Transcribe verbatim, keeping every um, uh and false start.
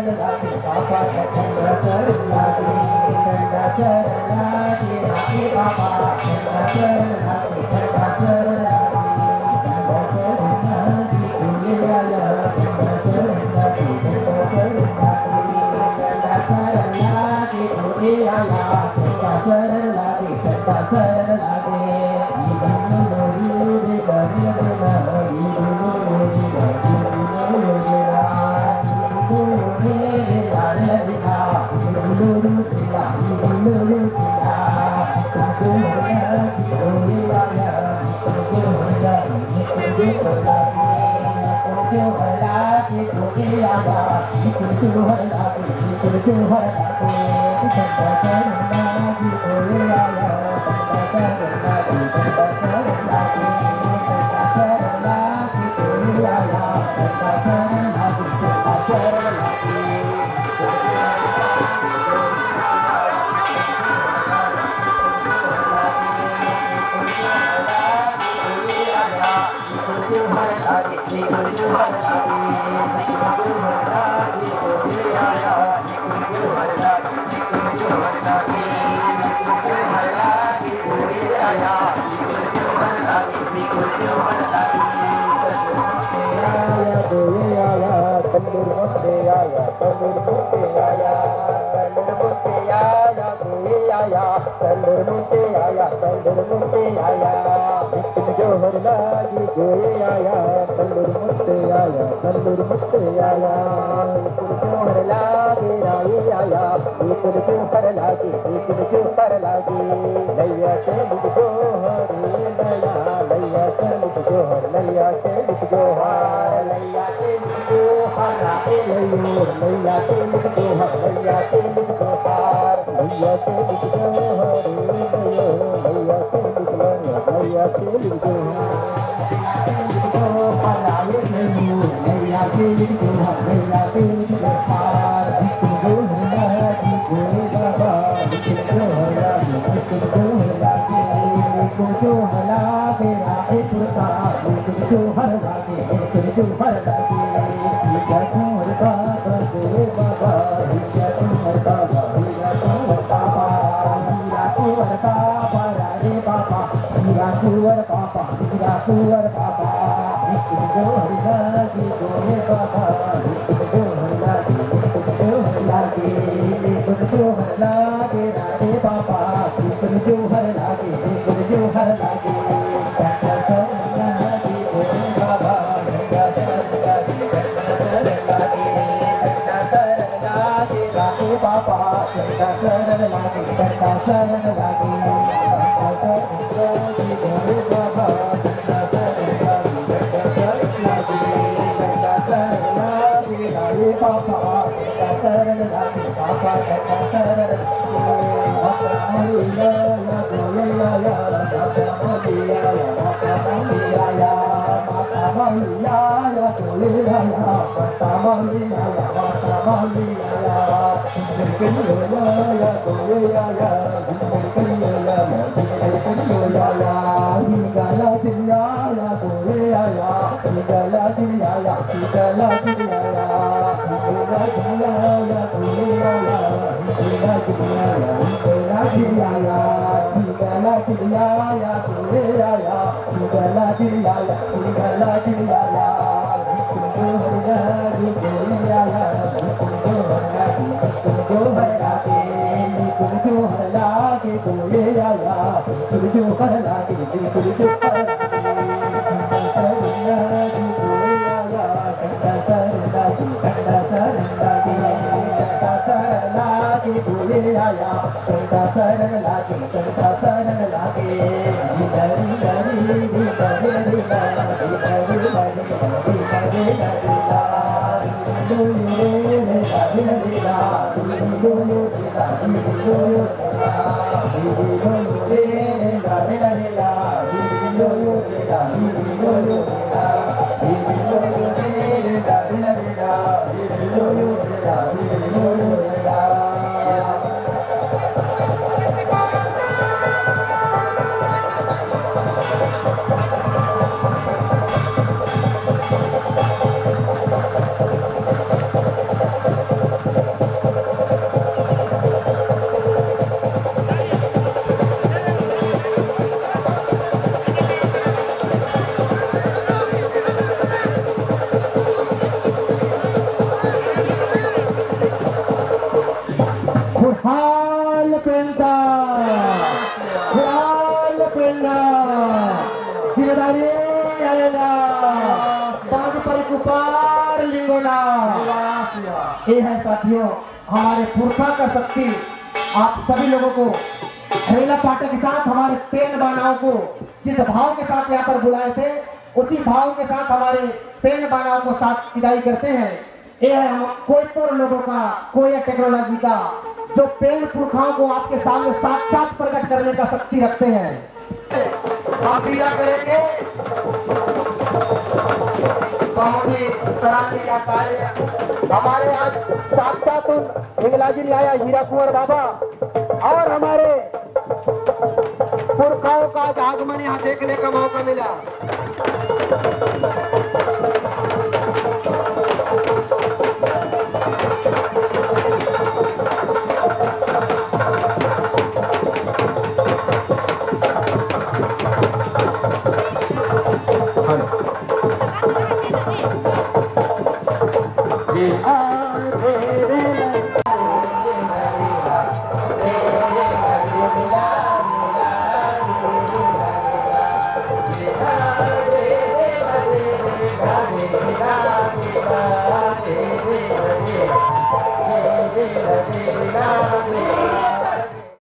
लागे पापा चंद्र कर लागे चंद्र कर लागे लागे पापा चंद्र कर लागे चंद्र कर लागे चंद्र कर लागे फूले आया चंद्र कर लागे चंद्र कर लागे चंद्र कर लागे फूले आया चंद्र कर लागे चंद्र कर लागे जोहर लागी गोये आया तल्लुर मुत्ते आया तल्लुर मुत्ते आया जोहर लागे राये आया ऊपर जोहर लागे ऊपर जोहर लागे लैया चल जोहर लैया लैया चल जोहर लैया चल जोहर लैया चल जोहर राये लैयोर लैया चल जोहर लैया चल जोहर लैया चल जोहर लैयोर लैया चल लैया चल Kuwar papa, gira kuwar papa, ikut johar lagi, goye papa, ikut johar lagi, ikut johar lagi, ikut johar lagi, rade papa, ikut johar lagi, ikut johar lagi, kata kata lagi, goye papa, kata kata lagi, kata kata lagi, kata kata lagi, rade papa, kata kata lagi, kata kata lagi. ये है साथियों हमारे पुरखा का शक्ति। आप सभी लोगों को हरेला पाठक के साथ हमारे पेन बानाओं को जिस भाव के साथ यहाँ पर बुलाए थे उसी भाव के साथ हमारे पेन बानाओं को साथ विदाई करते हैं। ये है हम कोई तो लोगों का कोई टेक्नोलॉजी का जो पेन पुरखाओं को आपके सामने साक्षात प्रकट करने का शक्ति रखते हैं। हम विदा करेंगे बहुत ही सराहनीय कार्य हमारे आज साक्षात हिंगलाजी ने आया हीरा कुंवर बाबा और हमारे पुरखाओं का आगमन यहाँ देखने का मौका मिला। Hare